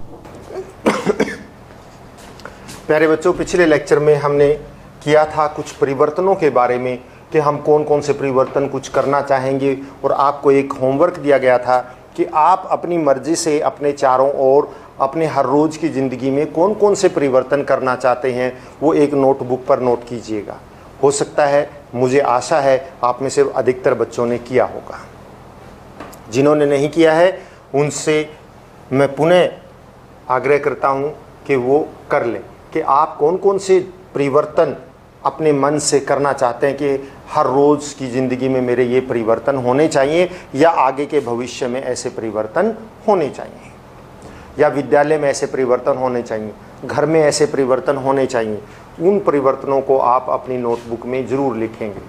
प्यारे बच्चों, पिछले लेक्चर में हमने किया था कुछ परिवर्तनों के बारे में कि हम कौन कौन से परिवर्तन कुछ करना चाहेंगे, और आपको एक होमवर्क दिया गया था कि आप अपनी मर्जी से अपने चारों ओर अपने हर रोज़ की ज़िंदगी में कौन कौन से परिवर्तन करना चाहते हैं वो एक नोटबुक पर नोट कीजिएगा। हो सकता है, मुझे आशा है आप में से अधिकतर बच्चों ने किया होगा। जिन्होंने नहीं किया है उनसे मैं पुनः आग्रह करता हूं कि वो कर लें कि आप कौन कौन से परिवर्तन अपने मन से करना चाहते हैं कि हर रोज़ की ज़िंदगी में मेरे ये परिवर्तन होने चाहिए, या आगे के भविष्य में ऐसे परिवर्तन होने चाहिए, या विद्यालय में ऐसे परिवर्तन होने चाहिए, घर में ऐसे परिवर्तन होने चाहिए। उन परिवर्तनों को आप अपनी नोटबुक में ज़रूर लिखेंगे।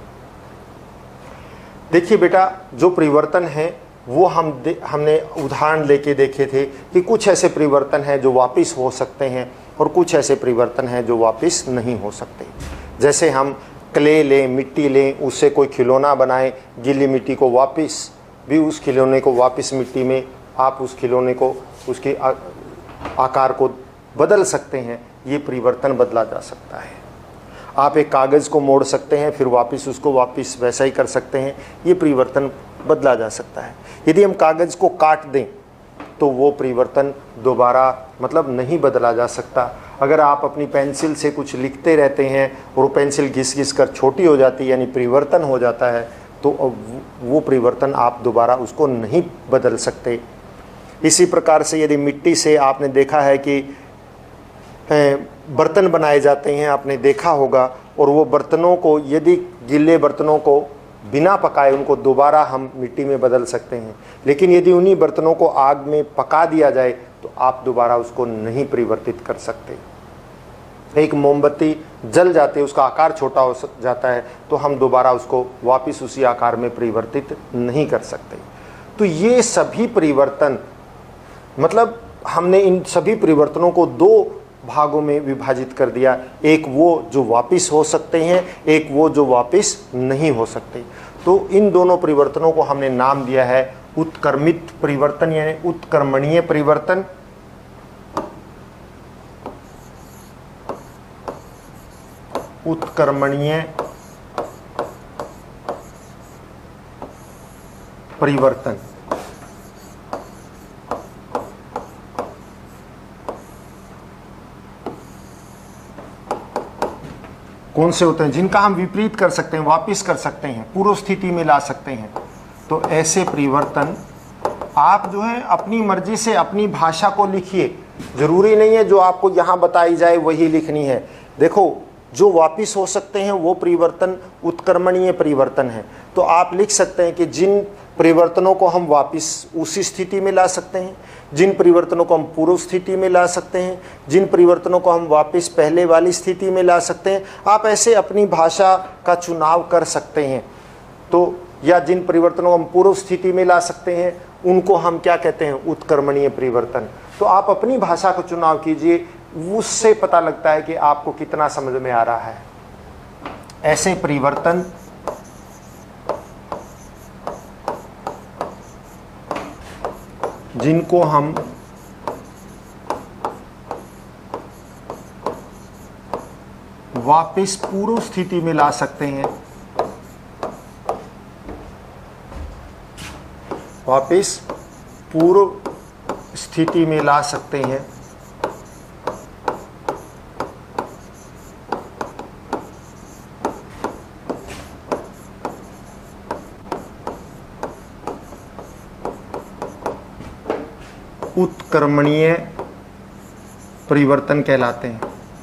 देखिए बेटा, जो परिवर्तन है वो हमने उदाहरण लेके देखे थे कि कुछ ऐसे परिवर्तन हैं जो वापस हो सकते हैं और कुछ ऐसे परिवर्तन हैं जो वापस नहीं हो सकते। जैसे हम क्ले लें, मिट्टी लें, उससे कोई खिलौना बनाएं, गीली मिट्टी को वापस भी उस खिलौने को वापस मिट्टी में आप उस खिलौने को उसके आकार को बदल सकते हैं। ये परिवर्तन बदला जा सकता है। आप एक कागज़ को मोड़ सकते हैं, फिर वापस उसको वापस वैसा ही कर सकते हैं। ये परिवर्तन बदला जा सकता है। यदि हम कागज़ को काट दें तो वो परिवर्तन दोबारा मतलब नहीं बदला जा सकता। अगर आप अपनी पेंसिल से कुछ लिखते रहते हैं और वो पेंसिल घिस घिस कर छोटी हो जाती है, यानी परिवर्तन हो जाता है, तो वो परिवर्तन आप दोबारा उसको नहीं बदल सकते। इसी प्रकार से यदि मिट्टी से आपने देखा है कि बर्तन बनाए जाते हैं, आपने देखा होगा, और वो बर्तनों को यदि गीले बर्तनों को बिना पकाए उनको दोबारा हम मिट्टी में बदल सकते हैं, लेकिन यदि उन्हीं बर्तनों को आग में पका दिया जाए तो आप दोबारा उसको नहीं परिवर्तित कर सकते। एक मोमबत्ती जल जाती है, उसका आकार छोटा हो जाता है, तो हम दोबारा उसको वापस उसी आकार में परिवर्तित नहीं कर सकते। तो ये सभी परिवर्तन, मतलब हमने इन सभी परिवर्तनों को दो भागों में विभाजित कर दिया। एक वो जो वापस हो सकते हैं, एक वो जो वापस नहीं हो सकते। तो इन दोनों परिवर्तनों को हमने नाम दिया है उत्क्रमित परिवर्तन यानी उत्क्रमणीय परिवर्तन, उत्क्रमणीय परिवर्तन। कौन से होते हैं? जिनका हम विपरीत कर सकते हैं, वापस कर सकते हैं, पूर्व स्थिति में ला सकते हैं। तो ऐसे परिवर्तन आप जो है अपनी मर्जी से अपनी भाषा को लिखिए। जरूरी नहीं है जो आपको यहाँ बताई जाए वही लिखनी है। देखो, जो वापस हो सकते हैं वो परिवर्तन उत्क्रमणीय परिवर्तन है। तो आप लिख सकते हैं कि जिन परिवर्तनों को हम वापस उसी स्थिति में ला सकते हैं, जिन परिवर्तनों को हम पूर्व स्थिति में ला सकते हैं, जिन परिवर्तनों को हम वापस पहले वाली स्थिति में ला सकते हैं, आप ऐसे अपनी भाषा का चुनाव कर सकते हैं। तो या जिन परिवर्तनों को हम पूर्व स्थिति में ला सकते हैं उनको हम क्या कहते हैं? उत्क्रमणीय परिवर्तन। तो आप अपनी भाषा का चुनाव कीजिए, उससे पता लगता है कि आपको कितना समझ में आ रहा है। ऐसे परिवर्तन जिनको हम वापस पूर्व स्थिति में ला सकते हैं, वापस पूर्व स्थिति में ला सकते हैं, उत्क्रमणीय परिवर्तन कहलाते हैं।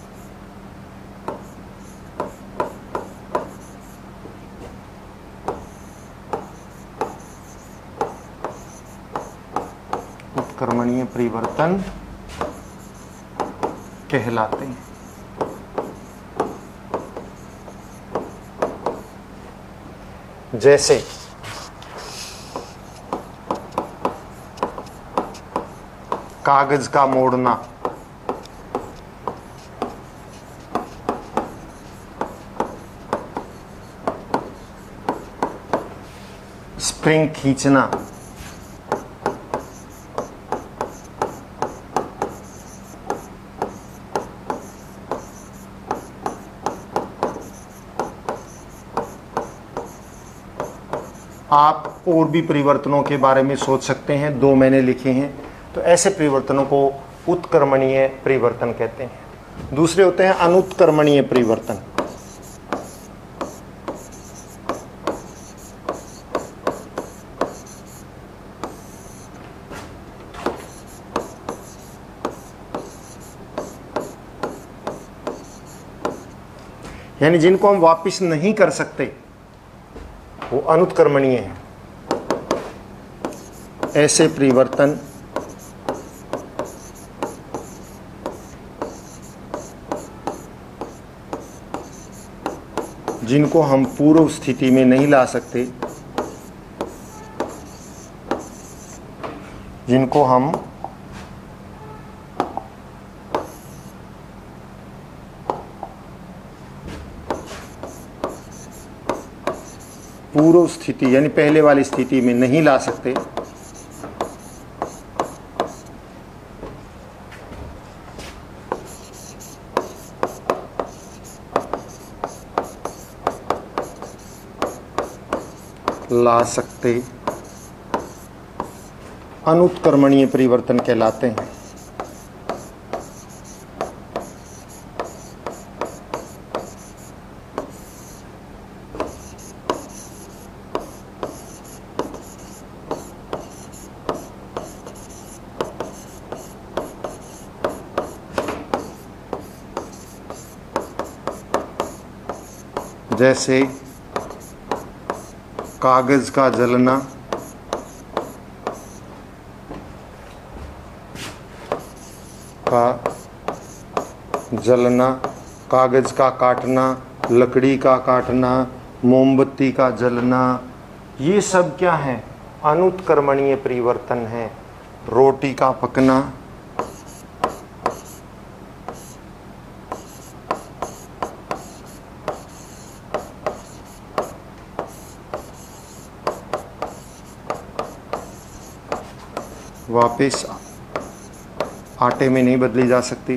उत्क्रमणीय परिवर्तन कहलाते हैं। जैसे कागज का मोड़ना, स्प्रिंग खींचना, आप और भी परिवर्तनों के बारे में सोच सकते हैं, 2 मैंने लिखे हैं। तो ऐसे परिवर्तनों को उत्क्रमणीय परिवर्तन कहते हैं। दूसरे होते हैं अनुत्क्रमणीय परिवर्तन। यानी जिनको हम वापस नहीं कर सकते वो अनुत्क्रमणीय है। ऐसे परिवर्तन जिनको हम पूर्व स्थिति में नहीं ला सकते, जिनको हम पूर्व स्थिति यानी पहले वाली स्थिति में नहीं ला सकते, ला सकते, अनुत्क्रमणीय परिवर्तन कहलाते हैं। जैसे कागज का जलना, कागज का काटना, लकड़ी का काटना, मोमबत्ती का जलना, ये सब क्या है? अनुत्क्रमणीय परिवर्तन है। रोटी का पकना, वापस आटे में नहीं बदली जा सकती।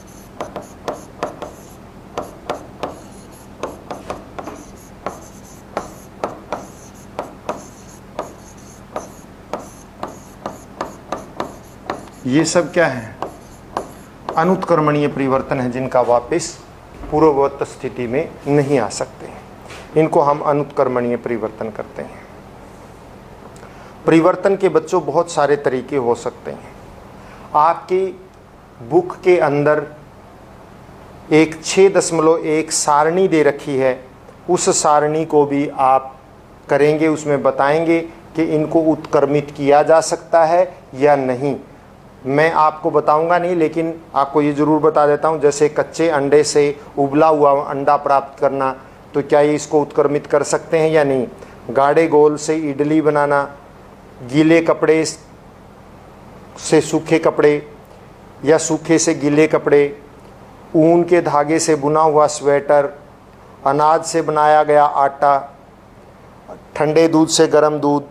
ये सब क्या है? अनुत्क्रमणीय परिवर्तन है, जिनका वापस पूर्ववत स्थिति में नहीं आ सकते। इनको हम अनुत्क्रमणीय परिवर्तन करते हैं। परिवर्तन के बच्चों बहुत सारे तरीके हो सकते हैं। आपकी बुक के अंदर एक 6.1 सारणी दे रखी है, उस सारणी को भी आप करेंगे, उसमें बताएंगे कि इनको उत्क्रमित किया जा सकता है या नहीं। मैं आपको बताऊंगा नहीं, लेकिन आपको ये ज़रूर बता देता हूँ। जैसे कच्चे अंडे से उबला हुआ अंडा प्राप्त करना, तो क्या ये इसको उत्क्रमित कर सकते हैं या नहीं। गाढ़े गोल से इडली बनाना, गीले कपड़े से सूखे कपड़े या सूखे से गीले कपड़े, ऊन के धागे से बुना हुआ स्वेटर, अनाज से बनाया गया आटा, ठंडे दूध से गर्म दूध,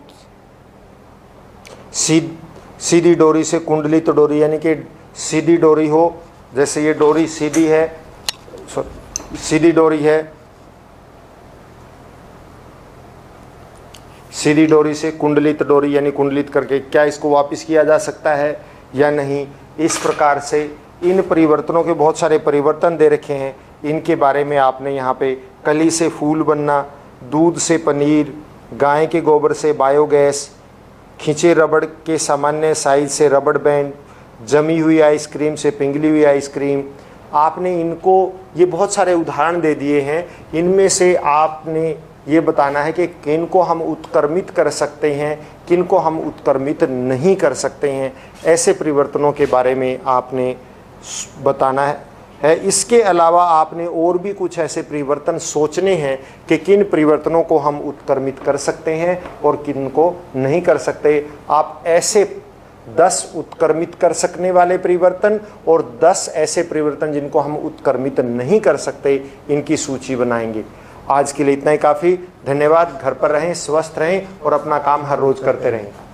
सीधी डोरी से कुंडलित डोरी, यानी कि सीधी डोरी हो, जैसे ये डोरी सीधी है, सीधी डोरी है, सीधी डोरी से कुंडलित डोरी, यानी कुंडलित करके क्या इसको वापस किया जा सकता है या नहीं। इस प्रकार से इन परिवर्तनों के बहुत सारे परिवर्तन दे रखे हैं। इनके बारे में आपने यहाँ पे कली से फूल बनना, दूध से पनीर, गाय के गोबर से बायोगैस, खींचे रबड़ के सामान्य साइज से रबड़ बैंड, जमी हुई आइसक्रीम से पिघली हुई आइसक्रीम। आपने इनको ये बहुत सारे उदाहरण दे दिए हैं। इनमें से आपने ये बताना है कि किन को हम उत्क्रमित कर सकते हैं, किन को हम उत्क्रमित नहीं कर सकते हैं। ऐसे परिवर्तनों के बारे में आपने बताना है। इसके अलावा आपने और भी कुछ ऐसे परिवर्तन सोचने हैं कि किन परिवर्तनों को हम उत्क्रमित कर सकते हैं और किन को नहीं कर सकते। आप ऐसे 10 उत्क्रमित कर सकने वाले परिवर्तन और 10 ऐसे परिवर्तन जिनको हम उत्क्रमित नहीं कर सकते, इनकी सूची बनाएंगे। आज के लिए इतना ही काफ़ी। धन्यवाद। घर पर रहें, स्वस्थ रहें और अपना काम हर रोज़ करते रहें।